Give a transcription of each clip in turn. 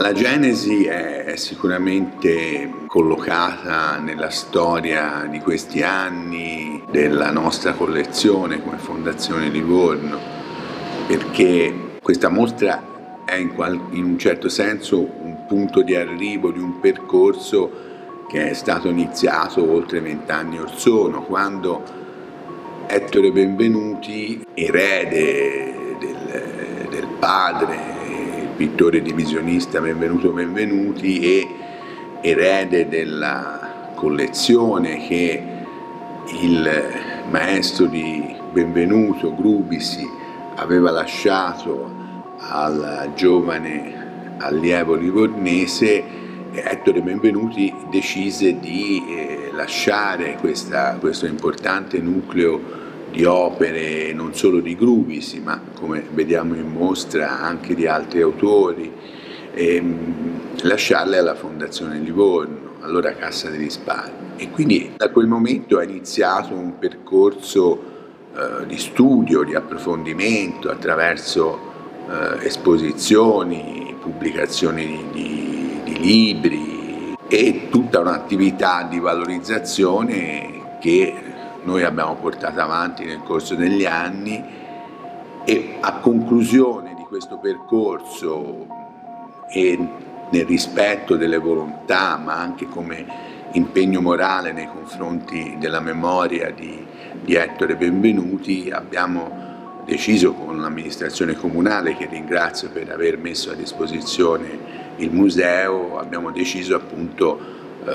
La genesi è sicuramente collocata nella storia di questi anni della nostra collezione come Fondazione Livorno, perché questa mostra è in un certo senso un punto di arrivo di un percorso che è stato iniziato oltre 20 anni or sono, quando Ettore Benvenuti, erede del padre, pittore divisionista Benvenuto Benvenuti, e erede della collezione che il maestro di Benvenuto, Grubisi, aveva lasciato al giovane allievo livornese, Ettore Benvenuti decise di lasciare questo importante nucleo di opere non solo di Grubisi, ma come vediamo in mostra anche di altri autori, lasciarle alla Fondazione Livorno, allora Cassa di Risparmio. E quindi da quel momento è iniziato un percorso di studio, di approfondimento attraverso esposizioni, pubblicazioni di libri e tutta un'attività di valorizzazione che noi abbiamo portato avanti nel corso degli anni. E a conclusione di questo percorso e nel rispetto delle volontà, ma anche come impegno morale nei confronti della memoria di Ettore Benvenuti, abbiamo deciso con l'amministrazione comunale, che ringrazio per aver messo a disposizione il museo, abbiamo deciso appunto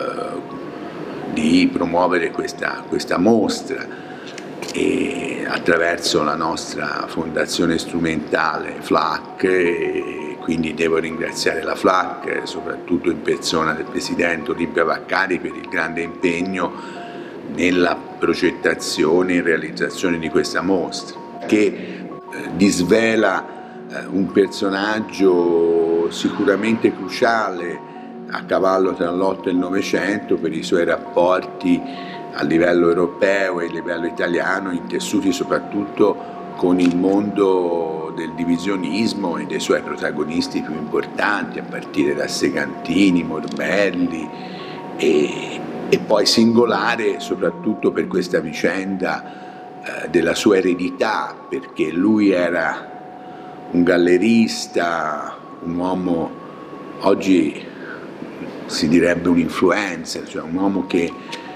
di promuovere questa mostra, e attraverso la nostra fondazione strumentale FLAC, e quindi devo ringraziare la FLAC, soprattutto in persona del presidente Olimpia Vaccari, per il grande impegno nella progettazione e realizzazione di questa mostra, che disvela un personaggio sicuramente cruciale a cavallo tra l'8 e il Novecento per i suoi rapporti a livello europeo e a livello italiano, intessuti soprattutto con il mondo del divisionismo e dei suoi protagonisti più importanti, a partire da Segantini, Morbelli, e poi singolare soprattutto per questa vicenda della sua eredità, perché lui era un gallerista, un uomo, oggi si direbbe un influencer, cioè un uomo che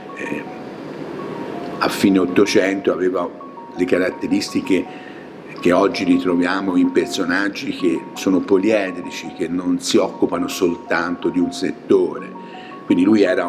a fine Ottocento aveva le caratteristiche che oggi ritroviamo in personaggi che sono poliedrici, che non si occupano soltanto di un settore. Quindi lui era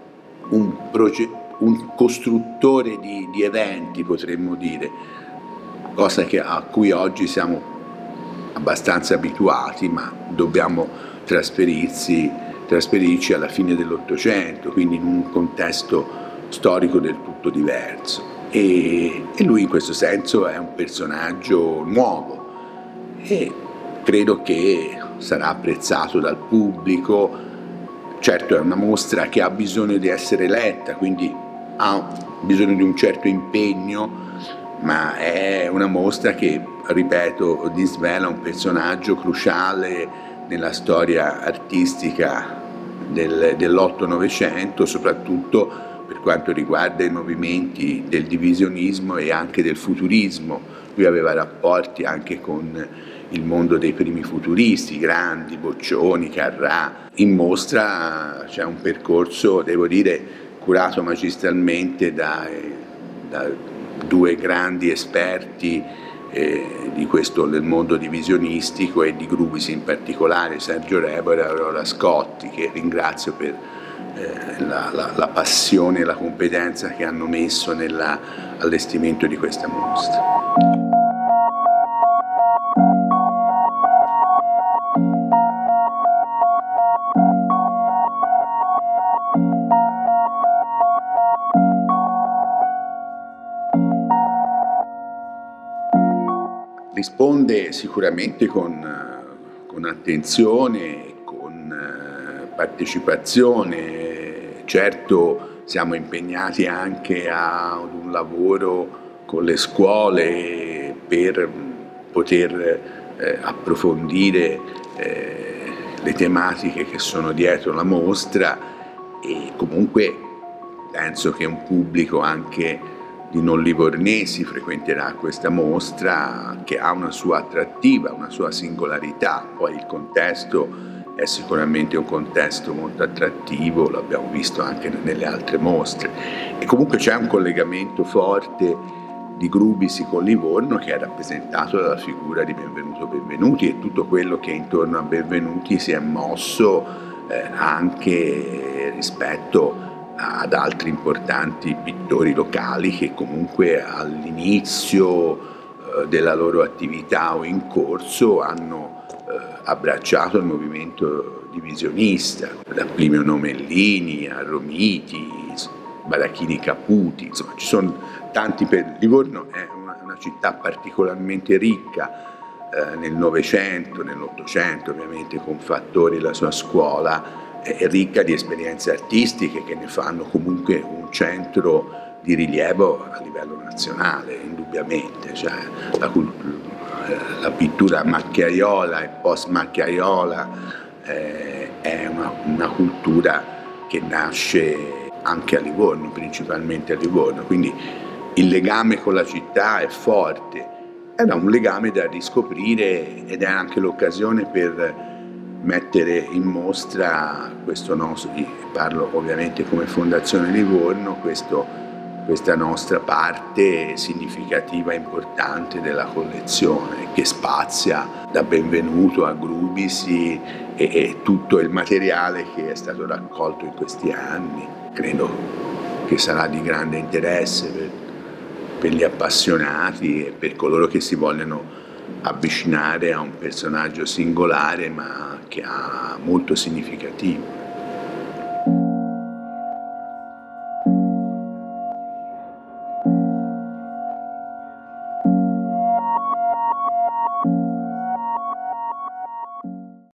un costruttore di eventi, potremmo dire, cosa a cui oggi siamo abbastanza abituati, ma dobbiamo trasferirci alla fine dell'Ottocento, quindi in un contesto storico del tutto diverso. E lui in questo senso è un personaggio nuovo e credo che sarà apprezzato dal pubblico. Certo, è una mostra che ha bisogno di essere letta, quindi ha bisogno di un certo impegno, ma è una mostra che, ripeto, disvela un personaggio cruciale nella storia artistica dell'8-900, soprattutto per quanto riguarda i movimenti del divisionismo e anche del futurismo. Lui aveva rapporti anche con il mondo dei primi futuristi, grandi, Boccioni, Carrà. In mostra c'è un percorso, devo dire, curato magistralmente da due grandi esperti del mondo divisionistico e di Grubisi in particolare, Sergio Rebora e Aurora Scotti, che ringrazio per la passione e la competenza che hanno messo nell'allestimento di questa mostra. Risponde sicuramente con attenzione, con partecipazione. Certo, siamo impegnati anche ad un lavoro con le scuole per poter approfondire le tematiche che sono dietro la mostra, e comunque penso che un pubblico anche di non livornesi frequenterà questa mostra, che ha una sua attrattiva, una sua singolarità. Poi il contesto è sicuramente un contesto molto attrattivo, l'abbiamo visto anche nelle altre mostre, e comunque c'è un collegamento forte di Grubisi con Livorno, che è rappresentato dalla figura di Benvenuto Benvenuti, e tutto quello che intorno a Benvenuti si è mosso anche rispetto ad altri importanti pittori locali che comunque all'inizio della loro attività o in corso hanno abbracciato il movimento divisionista, da Plinio Nomellini a Romiti, Barachini Caputi, insomma ci sono tanti. Livorno è una città particolarmente ricca nel Novecento, nell'Ottocento ovviamente, con Fattori e la sua scuola, è ricca di esperienze artistiche che ne fanno comunque un centro di rilievo a livello nazionale, indubbiamente. Cioè, la pittura macchiaiola e post-macchiaiola è una cultura che nasce anche a Livorno, principalmente a Livorno, quindi il legame con la città è forte, era un legame da riscoprire, ed è anche l'occasione per mettere in mostra questo nostro, parlo ovviamente come Fondazione Livorno, questa nostra parte significativa e importante della collezione, che spazia da Benvenuto a Grubisi e tutto il materiale che è stato raccolto in questi anni. Credo che sarà di grande interesse per gli appassionati e per coloro che si vogliono avvicinare a un personaggio singolare ma che ha molto significativo.